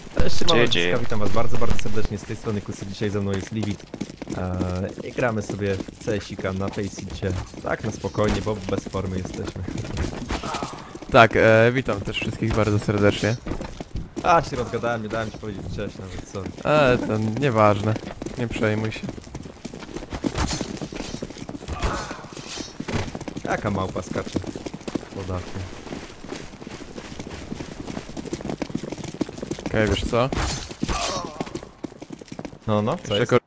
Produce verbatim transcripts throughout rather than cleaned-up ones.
Cześć, Siemanko, witam was bardzo, bardzo serdecznie z tej strony Kusy. Dzisiaj ze mną jest Livit. Eee, I gramy sobie w C-sika na Faceicie. Tak, na spokojnie, bo bez formy jesteśmy. Tak, e, witam też wszystkich bardzo serdecznie. A, się rozgadałem, nie dałem ci powiedzieć cześć nawet, sorry. Ale to nieważne, nie przejmuj się. Jaka małpa skacze? Podatnie. Okej, okay, wiesz co? No, no, co jest?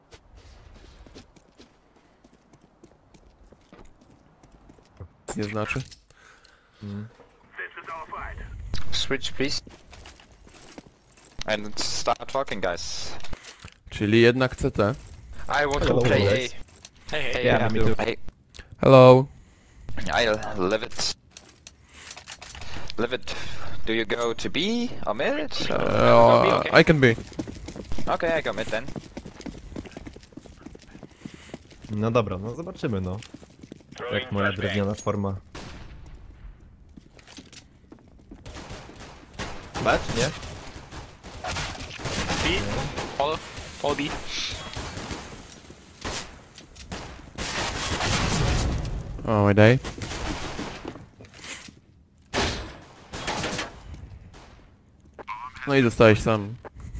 Nie znaczy. Mm. Switch, please. And start talking, guys. Czyli jednak C T. I want Hello, to play A. guys. Hey, hey, Yeah, me too. Hey, Hello. I'll live it. Live it. Do you go to B or mid? Or... Uh, Go B, okay. I can be. Okay, I go mid then. No dobra, no zobaczymy, no. Jak moja drewniana forma. B, czy nie? B? All, all B. Oh my day. No i dostałeś sam.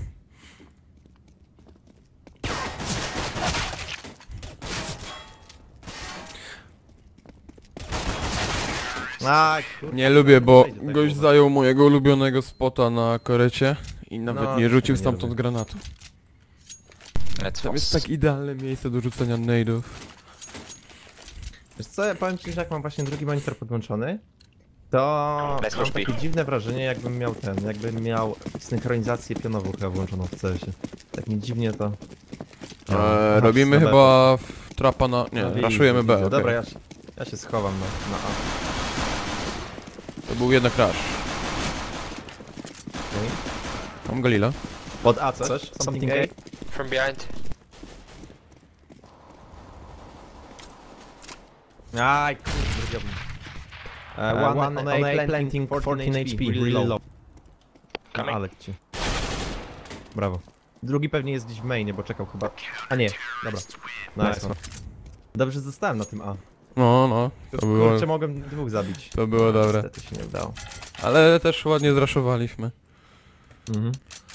Aj, kurwa. Nie lubię, bo Przejdzie tak gość głowa. zajął mojego ulubionego spota na korecie i nawet No, nie rzucił nie stamtąd lubię. granatu. Let's Tam jest force. tak idealne miejsce do rzucenia nade'ów. Wiesz co, ja powiem ci, że jak mam właśnie drugi monitor podłączony, to Let's mam push B. takie dziwne wrażenie, jakbym miał ten, jakbym miał synchronizację pionową chyba włączoną w C S ie. Tak mi dziwnie to... No, Eee, aha, robimy na B. chyba w trapa na... nie, No, widzę, raszujemy B, widzę. okej. Dobra, ja się, ja się schowam na, na A. To był jednak rush. Okay. Mam Galila. Pod A coś? Something A? From behind. Aj, kurde, zrobiłbym. Uh, one, one on A, planting fourteen H P, really low. No, Coming. ale cię. Brawo. Drugi pewnie jest gdzieś w mainie, bo czekał chyba... A nie, dobra. Nice one. Dobrze, że zostałem na tym A. No, no, to było, Kurczę, mogłem dwóch zabić. to było No, dobre. Niestety się nie udało. Ale też ładnie zraszowaliśmy. Mhm.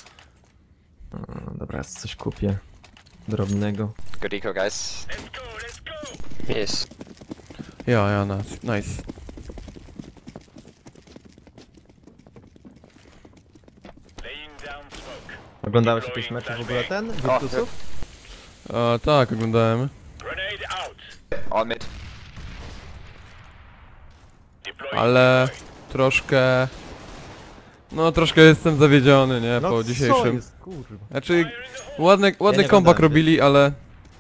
O, dobra, ja coś kupię. Drobnego. Good eco, guys. Yes. Ja, ja, nice. nice. Oglądałeś jakieś mecze w ogóle ten? Virtusów? A, tak, oglądałem. All mid. Ale troszkę... No, troszkę jestem zawiedziony, nie, No po co dzisiejszym. jest, kurwa. Znaczy, ładny, ładny nie comeback oglądałem, robili, ale...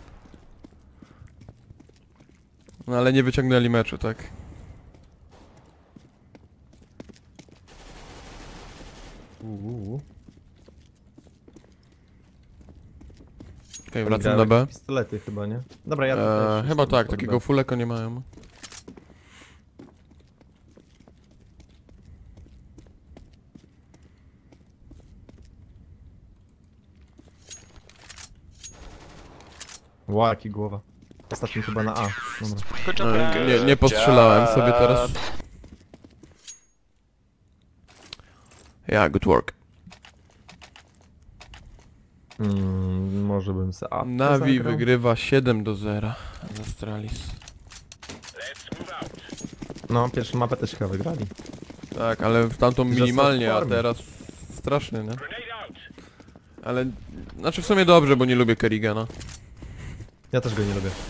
No, ale nie wyciągnęli meczu, tak. Uuu. Okej, wracam Grałem na B. jakieś pistolety chyba, nie? Dobra, ja tutaj Eee, się chyba wstawię tak, pod takiego B. fulleko nie mają. Ła, jaki głowa. Ostatni chyba na A. Dobra. Good job, E, nie, good nie postrzelałem job. sobie teraz. Ja, good work. Mm, może bym se A Navi zagrał? wygrywa siedem do zera z Astralis. No, pierwszą mapę też chyba wygrali. Tak, ale w tamtą Że są minimalnie, w a formie. teraz straszny, nie? Ale, znaczy w sumie dobrze, bo nie lubię Kerrigana. Ja też go nie lubię.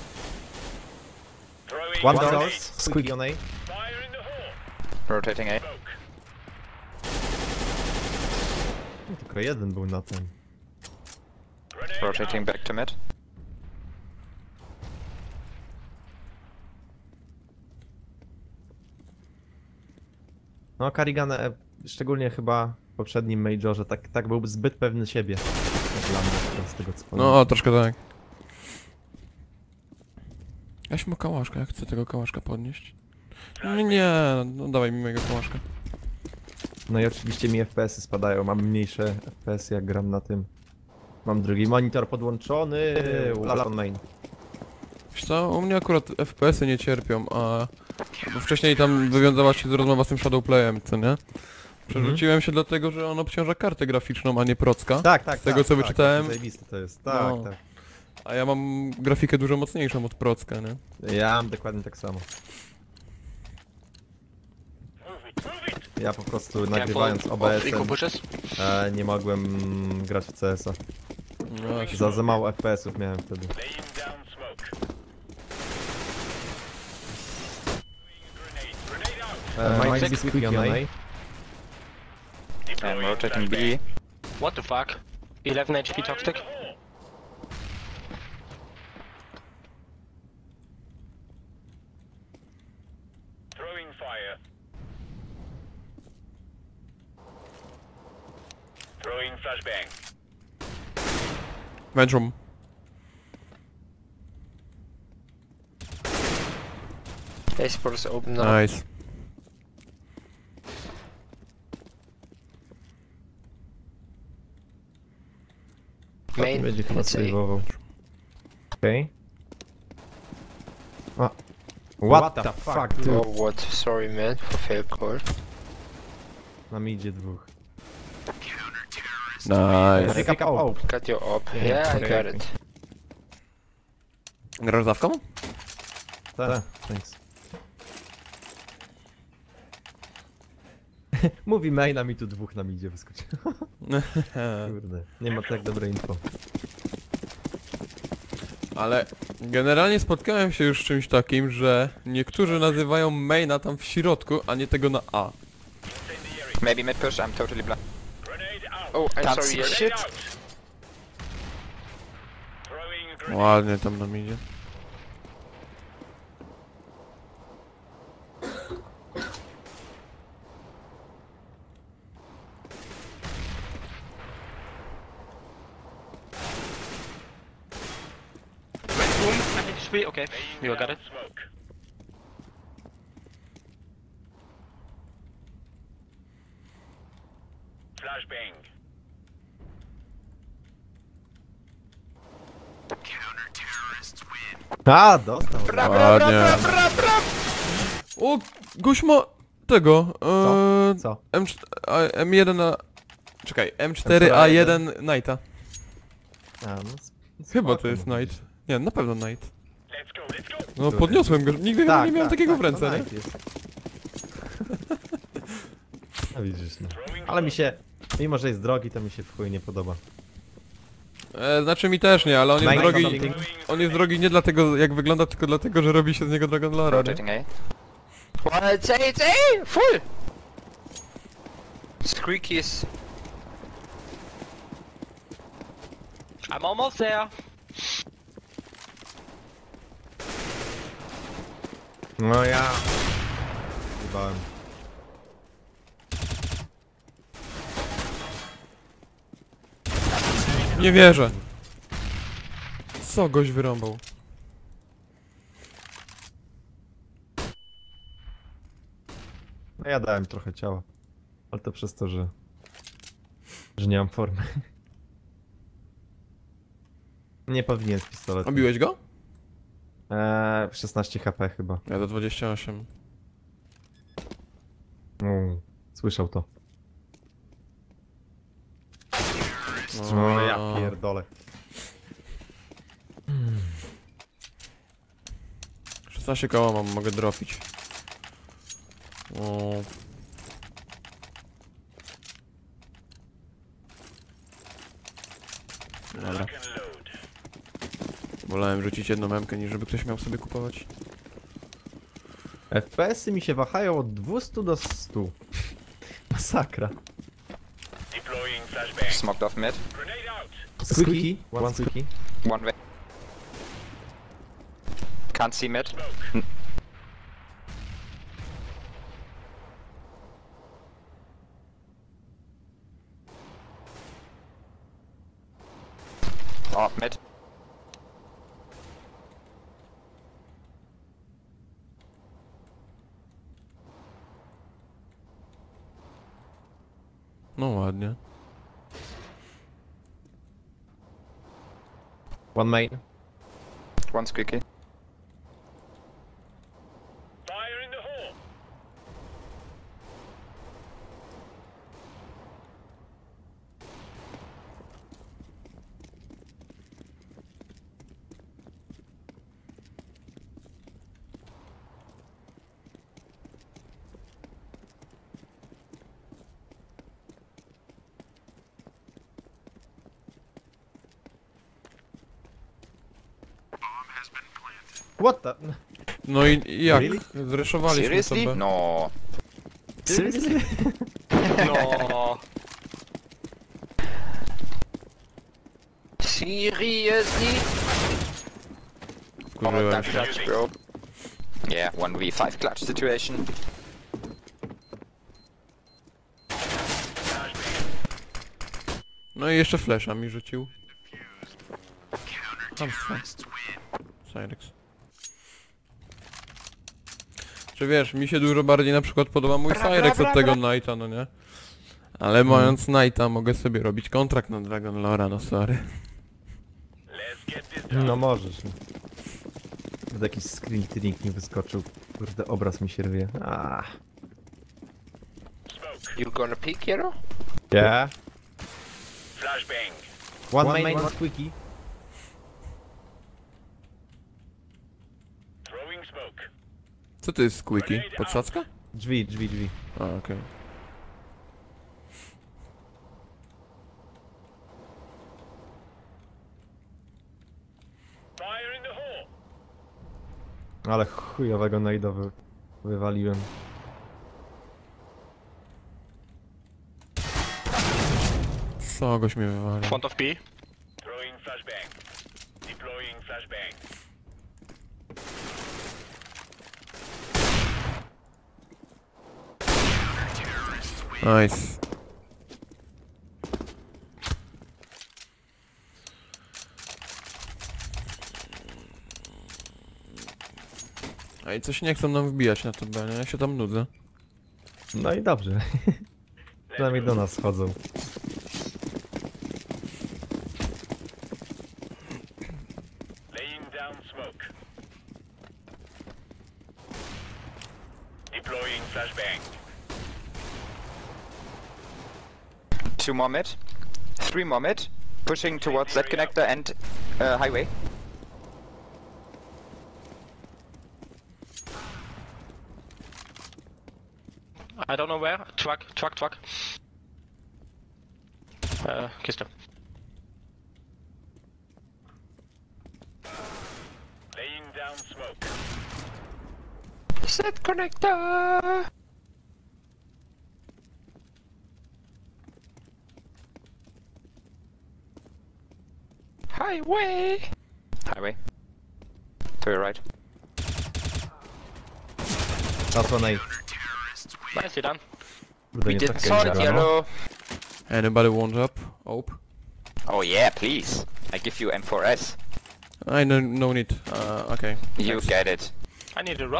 One doors, squeaky on A. Rotating A. Tylko jeden był na tym. Rotating back to mid. No, Karrigan, e, szczególnie chyba w poprzednim Majorze, tak, tak był zbyt pewny siebie. Jak dla mnie, z tego co pamiętam. No, troszkę tak. Jaś ma kałaszka, jak chcę tego kałaszka podnieść. No nie, no dawaj mi mojego kałaszka. No i oczywiście mi F P S-y spadają, mam mniejsze F P S-y jak gram na tym. Mam drugi monitor podłączony, Lalon main. Wiesz co, u mnie akurat F P S-y nie cierpią, a... Bo wcześniej tam wywiązała się rozmowa z tym Shadowplayem, co nie? Przerzuciłem się dlatego, że on obciąża kartę graficzną, a nie procka. Tak, tak, Z tego tak, co tak, wyczytałem. Zajebiste to jest, tak, No. tak. A ja mam grafikę dużo mocniejszą od procka, nie? Ja mam dokładnie tak samo. Ja po prostu nagrywając O B S-em e, nie mogłem grać w C S a. No właśnie. Za, za mało F P S-ów miałem wtedy. E, Mine Mine six, is quick on A. I'm rotating B. What the fuck? eleven H P toxic? Throwing fire. Throwing flashbang. Ventrum. A support is open now. Nice. Main. Będzie chyba Let's say. save'ował. Okej. Okay. What, the fuck, dude? Oh what? Sorry man for fail call. Nam idzie dwóch. Nice. Pick up O. Cut your op. Yeah, Yeah, I okay, got okay. it. Grasz dawką? Tak, thanks. Mówi main, a mi tu dwóch nam idzie wyskoczyło. Kurde, nie ma tak dobre info. Ale generalnie spotkałem się już z czymś takim, że niektórzy nazywają maina tam w środku, a nie tego na A. Maybe mid push, I'm totally blind. Grenade out. Oh, I'm Can't sorry. see Yes. shit. Out. Throwing a grenade. Ładnie tam nam idzie. Boom. H P. Okay. You got it. Smoke. Flashbang. A, dostał. Ładnie. O, gość ma tego. Co? E, Co? M cztery, a, M jeden a... Czekaj, M cztery A jeden Knighta. A, no, sp- Chyba spoko, to jest no, Knight. Nie, na pewno Knight. Let's go, let's go. No podniosłem go, nigdy chyba Tak, nie miałem tak, takiego tak, w ręce, to nie? Knight jest. No widzisz, no. Ale mi się, mimo że jest drogi, to mi się w chuj nie podoba. E, znaczy mi też nie, ale on jest Knight drogi... something. On jest drogi nie dlatego jak wygląda, tylko dlatego, że robi się z niego Dragon Lore, nie? Rotating A. One, it's A, it's A! Full! Squeaky is... I'm almost there. No ja... Zjebałem. Nie wierzę. Co goś wyrąbał? No ja dałem trochę ciała. Ale to przez to, że... że nie mam formy. Nie powinien z pistoletu. Obiłeś go? Eee, szesnaście H P chyba. Ja do dwudziestu ośmiu. Mm, słyszał to. No, No ja pierdolę. szesnaście koła mam, mogę dropić. O. Dobra. Lock and load. Wolałem rzucić jedną memkę, niż żeby ktoś miał sobie kupować. F P S-y mi się wahają od dwustu do stu. Masakra. Deploying flashbang. Smoked off mid. Grenade out. Squeaky, one squeaky. One way. Can't see mid. Smoke. Oh, mid. ładnie. One main. One squeaky. Fire in the hole. What the? No i i jak? Really? Zreszowaliśmy Seriously? sobie. No. Seriously? No. Seriously? Oh, Wkurzyłem that się. clutch, bro. Yeah, one v five clutch situation. No i jeszcze flesza mi rzucił. Hamstwo. Cyrex. Czy wiesz, mi się dużo bardziej na przykład podoba mój Cyrex od tego Knighta, no nie? Ale mając Knighta mogę sobie robić kontrakt na Dragon Lora, no sorry. Let's get this done. No możesz. Kurde, jakiś screen link mi wyskoczył. Kurde, obraz mi się rwie. Ah. Smoke. You gonna peek, hero? Yeah. Flashbang. One, one main, one squeaky. Throwing smoke. Co to jest squeaky? Podsadzka? Drzwi, drzwi, drzwi. A, okej. Fire in the hole. Ale chujowego najda wy... wywaliłem. Co goś mnie wywalił? Front of B. Throwing flashbang. Deploying flashbang. Nice. A i coś nie chcą nam wbijać na to B, nie? Ja się tam nudzę. No i dobrze. Przynajmniej do nas schodzą. Laying down smoke. Deploying flashbang. Two more mid. Three more mid. Pushing towards that connector and uh, highway. I don't know where. Truck, truck, truck. Uh, Kiste. Laying down smoke. Set connector. Highway. Highway. To your right. That's one A. Nicely done. Kurde, We nie did tak solid jak yellow. Anybody want up? Ope? Oh yeah, please. I give you M four S. I no, no need. Uh, okay. You Thanks. get it. I need a rob.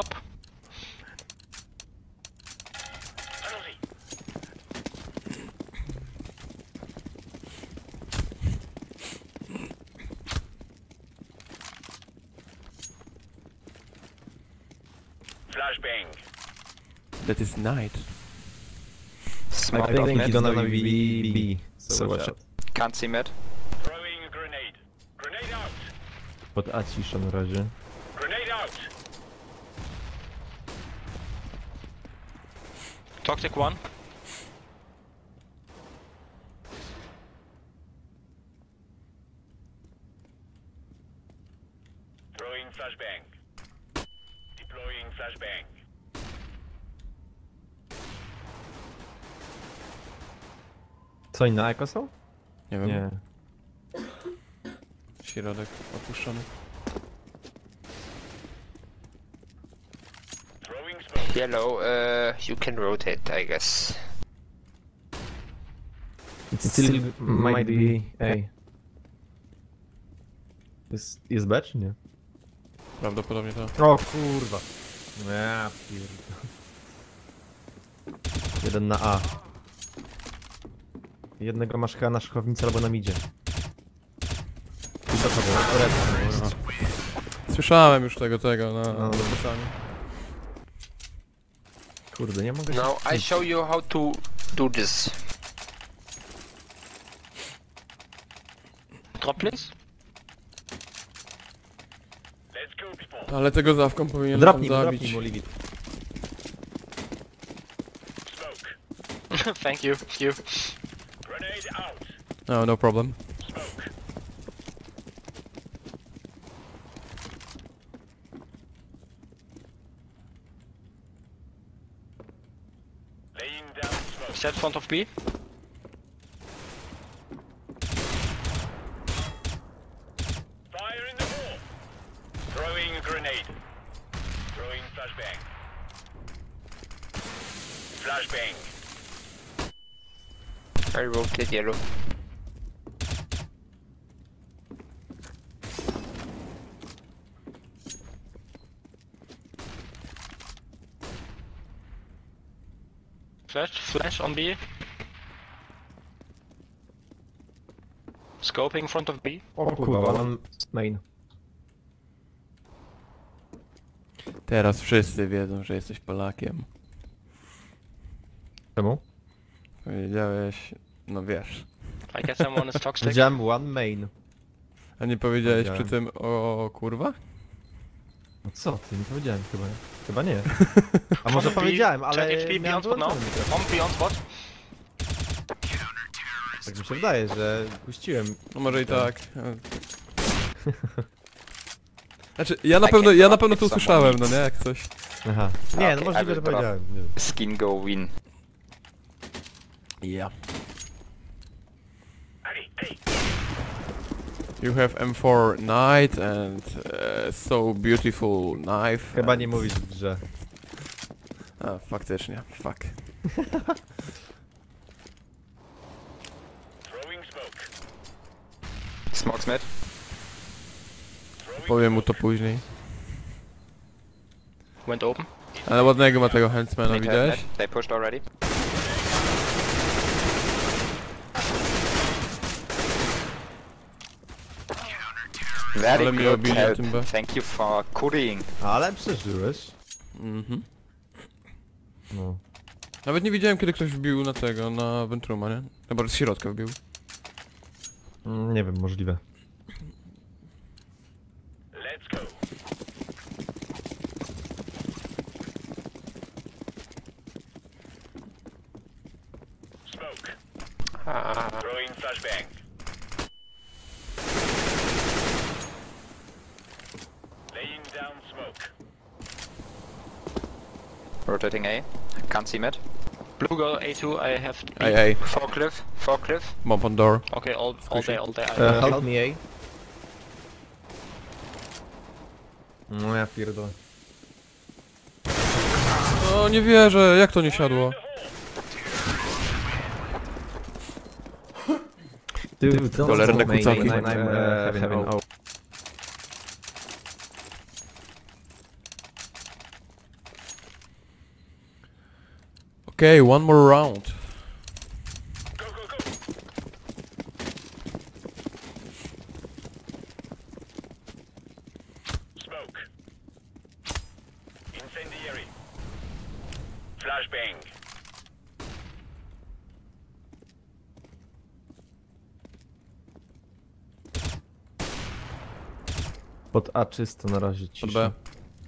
Flashbang. That is night. Smoke I think mid. he's gonna be B, B. So watch out. Can't see mid. Throwing a grenade. Grenade out. Pod A cisza na razie. Grenade out. Toxic one. Throwing flashbang. Deploying flashbang. Co oni na eko są? Nie wiem. Nie. Środek opuszczony. Throwing smoke. Yellow, uh, you can rotate, I guess. It still might be A. Jest, jest B czy nie? Prawdopodobnie to. O kurwa. Ja pierdolę. Jeden na A. Jednego masz chyba na szachownicy albo na midzie. I to to było. Red. Słyszałem już tego, tego na No. zapraszaniu. Kurde, nie mogę się... Now I show you how to do this. Drop, please. Let's go, people. Ale tego zawką powinien Drapnij tam mu, zabić. drapnij mu Livit. Smoke. Thank you. Thank you. Grenade out. No, no problem. Smoke. Laying down smoke. Set front of B. Fire in the hole. Throwing a grenade. Throwing flashbang. Flashbang. I rotate yellow. Flash, flash on B. Scoping front of B. O kurwa, one main. Teraz wszyscy wiedzą, że jesteś Polakiem. Czemu? Powiedziałeś... No wiesz. I guess someone is toxic. Powiedziałem one main. A nie powiedziałeś przy Powiedziałem. tym o kurwa? No co ty, nie powiedziałem chyba, nie? Chyba nie. A może Front B, powiedziałem, ale check H P miałem beyond spot now. wyłączony mikrofon. On beyond spot. Tak mi się wydaje, że puściłem. No może i tak. Znaczy, ja na pewno, ja na pewno to usłyszałem, no nie, jak coś. Aha. Nie, no Okay, I możliwe, will że drop. powiedziałem. Nie wiem. Skin go win. Ja. Hey, hey. You have M four Knight and uh, so beautiful knife. Chyba and... nie mówisz w grze. A, faktycznie, fuck. Throwing smoke. Smokes mid. Throwing Powiem mu to później. Went open. Ale ładnego ma tego Huntsmana, Mid, widać? mid. They pushed already. Very Ale mi good obili help. tym B. Thank you for currying. Ale przeżyłeś. Mhm. No. Nawet nie widziałem, kiedy ktoś wbił na tego, na Ventruma, nie? Chyba z środka wbił. Mm, nie wiem, możliwe. Let's go. Smoke. Throwing flashbang. Laying down smoke. Rotating A. Can't see mid. Blue go A two. I have B. Ej, ej, Forklift. Forklift. bomb on door. Okay, all, all day, all day. I Uh, help me, A. No ja pierdolę. No nie wierzę, jak to nie siadło? Dude, don't Cholerne smoke kucaki. main, I'm, I'm uh, having O. Okay, one more round. Go, go, go. Smoke. Incendiary. Flashbang. Pod A czysto na razie Pod cisza. B.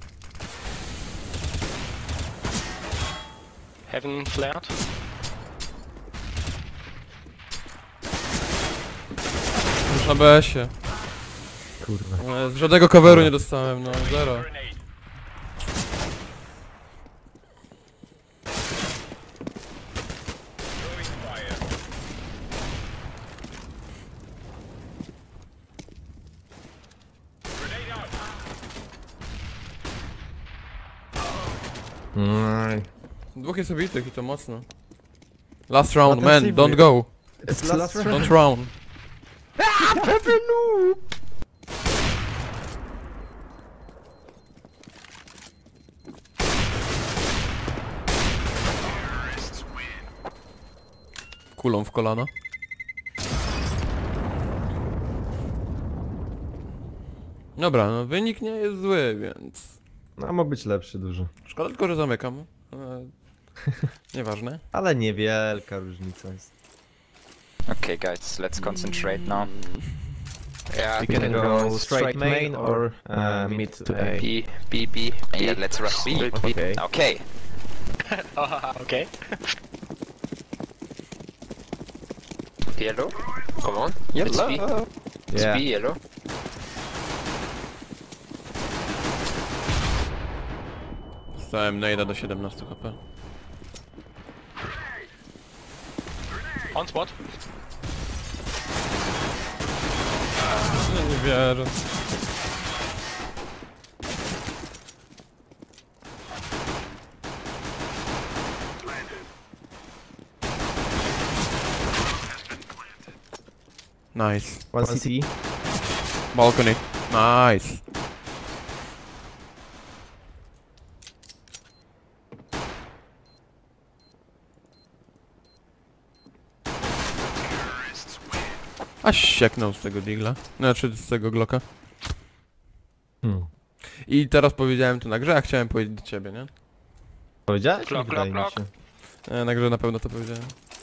Heaven flared. Już na B S-ie. Kurwa. Ale z żadnego coveru nie dostałem, no zero. Grenade. Throwing fire. Grenade out. Aj. Dwóch jest obitych i to mocno. Last round, ten man, save don't mnie. go. It's last round. Don't round. Kulą w kolano. Dobra, no wynik nie jest zły, więc... No, mógł być lepszy dużo. Szkoda tylko, że zamykam. Ale... Nieważne. Ale niewielka różnica jest. Okay, guys, let's concentrate now. Yeah, We can go straight main or uh, mid to A. B, B, B. Yeah, let's rush B. Okay. Okay. Oh, okay. Yellow. Come on. It's B. It's Yeah. B, yellow. Stałem najda do siedemnastu H P. On spot. No nie wierzę. Nice. One C T. Balcony. Nice. A sieknął z tego digla. Znaczy z tego glocka. Hmm. I teraz powiedziałem to na grze, a chciałem powiedzieć do ciebie, nie? Powiedziałeś? Klok, Nie wydaje klok, mi się. E, na grze na pewno to powiedziałem.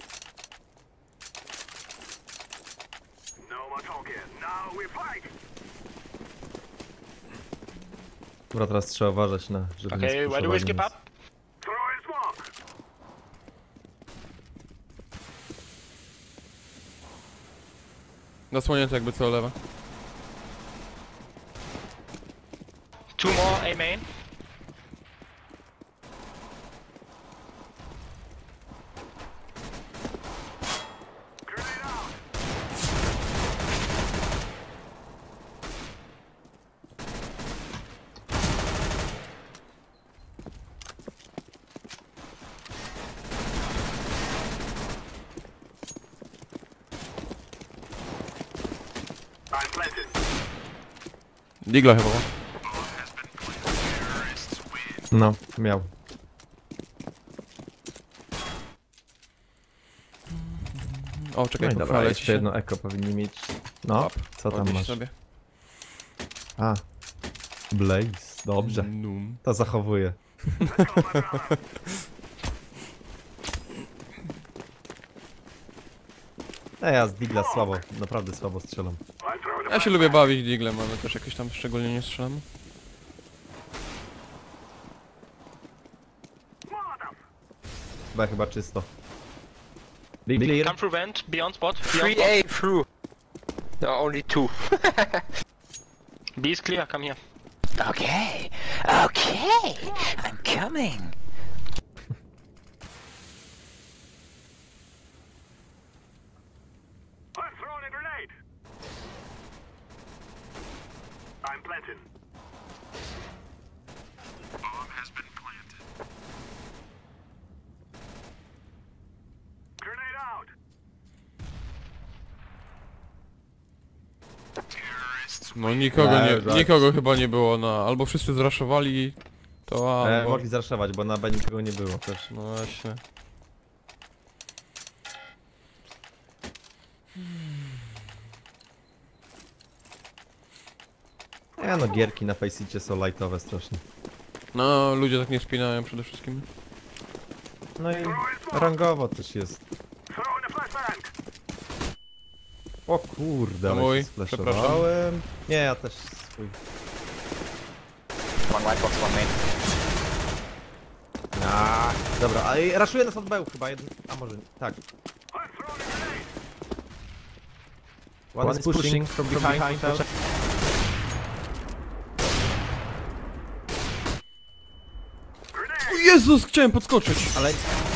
No more talking. Now we fight. Dobra, teraz trzeba uważać na, żeby nie Okay, where do we skip spuszczowali up? nas. Throw in smoke. Zasłonięty jakby co lewa. Two more A main. Grenade out. I'm planted. Digla chyba. No, miał. O, No czekaj, i no dobra, leci jeszcze się. jedno eko powinni mieć. No, co tam Podnieś masz? sobie. A. Blaze, dobrze. Num. To zachowuję. A ja z Digla słabo, naprawdę słabo strzelam. I'm throwing a Ja się lubię bawić diglem, ale też jakieś tam szczególnie nie strzelam. Molotov. Chyba chyba czysto. Big clear. Come through vent. Beyond spot. Beyond Three spot. A through. No, only two. B is clear. Come here. Okay. Okay. I'm coming. I'm throwing a grenade. I'm planting. Bomb has been planted. Grenade out. Terrorists. No nikogo Tak, nie, tak. nikogo chyba nie było na... Albo wszyscy zraszowali to, E, albo... mogli zraszować, bo na B nikogo nie było też. No właśnie. Nie no, gierki na Faceicie są lightowe strasznie. No, ludzie tak nie spinają przede wszystkim. No i rangowo też jest. Throwing a flashbang. O kurde, To ale mój, się splashowałem. Nie, ja też swój. One white box, one main. A, dobra, a i raszuję nas od B chyba jeden. A może nie. Tak. I'm throwing a grenade. One, is pushing from behind. behind Grenade. O Jezus, chciałem podskoczyć! Ale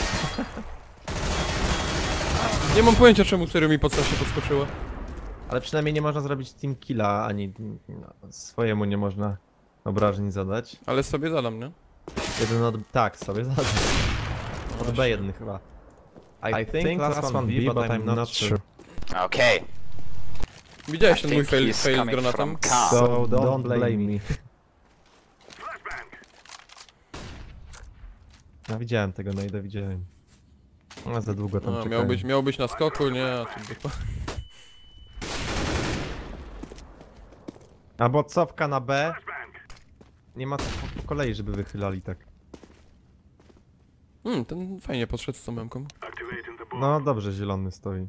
Nie mam pojęcia czemu serio mi podstaw się podskoczyła. Ale przynajmniej nie można zrobić team killa, ani no, swojemu nie można obrażeń zadać. Ale sobie zadam, nie? Jeden od... tak, sobie zadać. Od B jeden chyba. I, think last one B, but I'm not sure. Okay. Widziałeś I ten mój think fail, he's fail z coming granatem? from car. So don't blame me. Flashbang. No widziałem tego, no i widziałem. No za długo tam No, czekałem. miał być, miał być na skoku, nie? A tu dupa. Albo cofka na B. Nie ma co po, po kolei, żeby wychylali tak. Hmm, ten fajnie podszedł z tą memką. No dobrze, zielony stoi.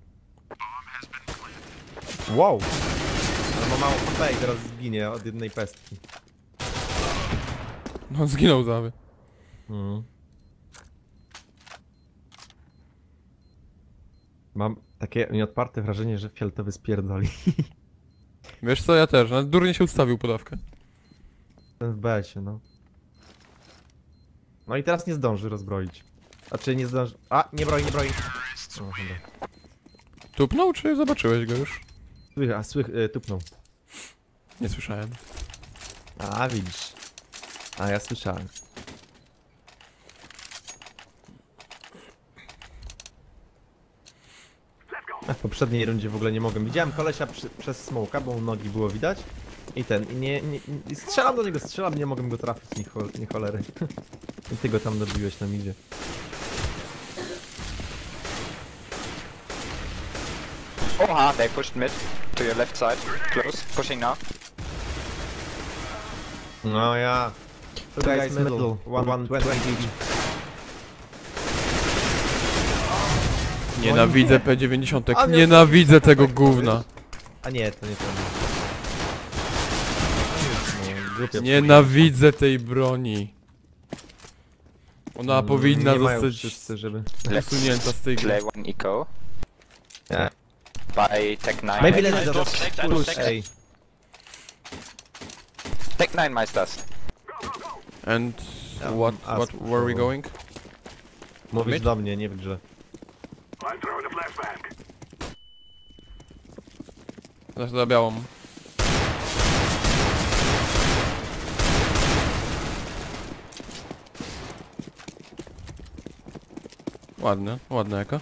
Wow! Ale ma mało H P i teraz zginie od jednej pestki. No zginął zawy. Mm. Mam takie nieodparte wrażenie, że fioletowy spierdoli. Wiesz co, ja też, nawet durnie się ustawił podawkę. Ten w B S ie, no. No i teraz nie zdąży rozbroić. Znaczy nie zdąży... A, nie broi, nie broi. O, dobra. Tupnął, czy zobaczyłeś go już? Słych, a słych, y, tupnął. Nie słyszałem. A, widzisz. A, ja słyszałem. A w poprzedniej rundzie w ogóle nie mogłem. Widziałem kolesia przy, przez smoka, bo mu nogi było widać. I ten, i nie, nie, nie strzelam do niego, strzelam, nie mogłem go trafić, nie, chol, nie cholery. I ty go tam dobiłeś na midzie. Oha, they pushed mid to your left side. Close, pushing now. No ja. Two guys middle, one twenty. Nienawidzę P dziewięćdziesiąt. A nie- Nienawidzę tego gówna. A nie, to nie to. No, głupio. Nienawidzę tej broni. Ona Mm, powinna nie mają zostać wszyscy, żeby... usunięta z tej gry. Play one eco Nie. by Tech nine. Maybe I let's drop just six, I drop push six. A. Tech nine, Meisters. And Yeah, what, ask what were we for- going? Mówisz Mid? do mnie, nie w grze. I'm throwing a flashbang. Zaś za białą. Ładne, ładne jaka.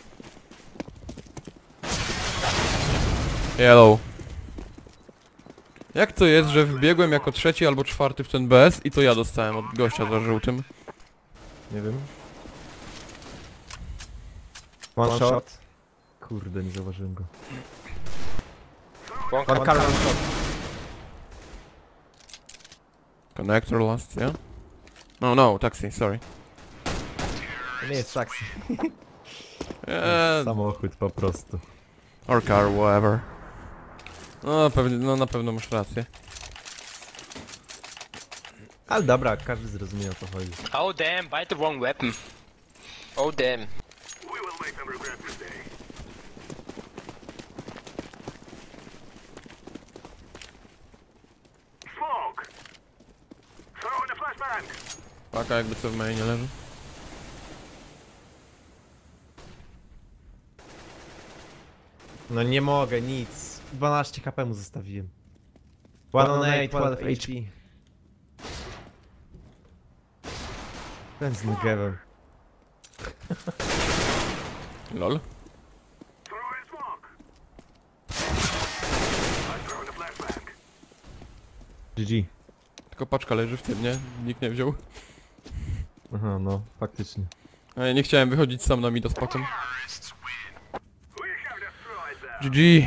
Yellow. Jak to jest, że wbiegłem jako trzeci albo czwarty w ten B S i to ja dostałem od gościa za żółtym? Nie wiem. One, One shot. shot. Kurde, nie zauważyłem go. One One car, one shot. Connector last, yeah? No, no, taxi, sorry. To nie jest taksi. Eee, Samochód po prostu. or car, whatever. No, pewnie, no na pewno masz rację. Ale dobra, każdy zrozumie, o co chodzi. Oh damn, buy the wrong weapon. Oh damn. We will make them regret this day. Smoke! Throwing a flashbang! Paka jakby co w mainie leży. No nie mogę, nic. dwanaście H P mu zostawiłem. one on eight, twelve H P. Ten z Negevem. Lol. Throwing smoke! I'm throwing a flashbang. G G. Tylko paczka leży w tym, nie? Nikt nie wziął. Aha, no, faktycznie. A ja nie chciałem wychodzić sam na mida z paką. We have destroyed them. G G.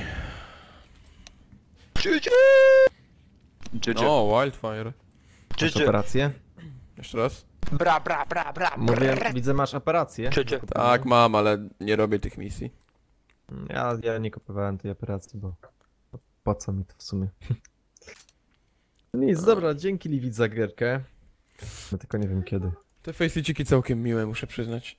G G! G G. O, Wildfire. Masz operację? Jeszcze raz? Bra, bra, bra, bra. Mówię, widzę, masz operację. G G. Tak, mam, ale nie robię tych misji. Ja, ja nie kupowałem tej operacji, bo po co mi to w sumie? Nic, dobra, dzięki Liwid za gierkę. No tylko nie wiem kiedy. Te face'iciki całkiem miłe, muszę przyznać.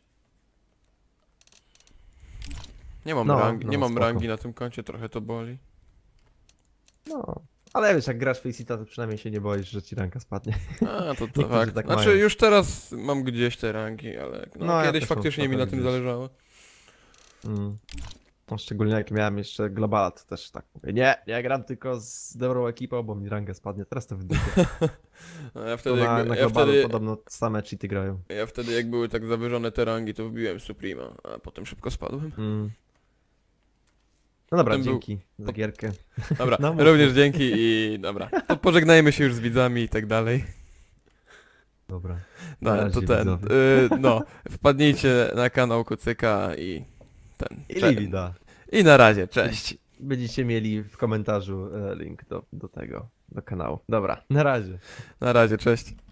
Nie mam No, rangi, no, nie mam spoko. rangi na tym koncie, trochę to boli. No, ale wiesz, jak grasz Faceita, to przynajmniej się nie boisz, że ci ranka spadnie. A, to, to Niektórzy fakt. tak znaczy mają. już teraz mam gdzieś te rangi, ale no, No, ja kiedyś też mam faktycznie mi na trochę tym gdzieś. zależało. Mm. No, szczególnie jak miałem jeszcze Globala, to też tak mówię. Nie, ja gram tylko z dobrą ekipą, bo mi ranka spadnie. Teraz to wydychę. No, ja To wtedy, na, jak, na ja, Globalu wtedy, podobno same cheaty grają. ja wtedy jak były tak zawyżone te rangi, to wbiłem Suprema, a potem szybko spadłem. Mm. No dobra, Potem był- dzięki za gierkę. Dobra, No, mów. również dzięki i dobra. To pożegnajmy się już z widzami i tak dalej. Dobra. No, Na to razie, ten, widzowie. y, no, wpadnijcie na kanał Kucyka i ten. I cze- Liwida. I na razie, cześć. będziecie mieli w komentarzu e, link do, do tego, do kanału. Dobra, na razie. Na razie, cześć.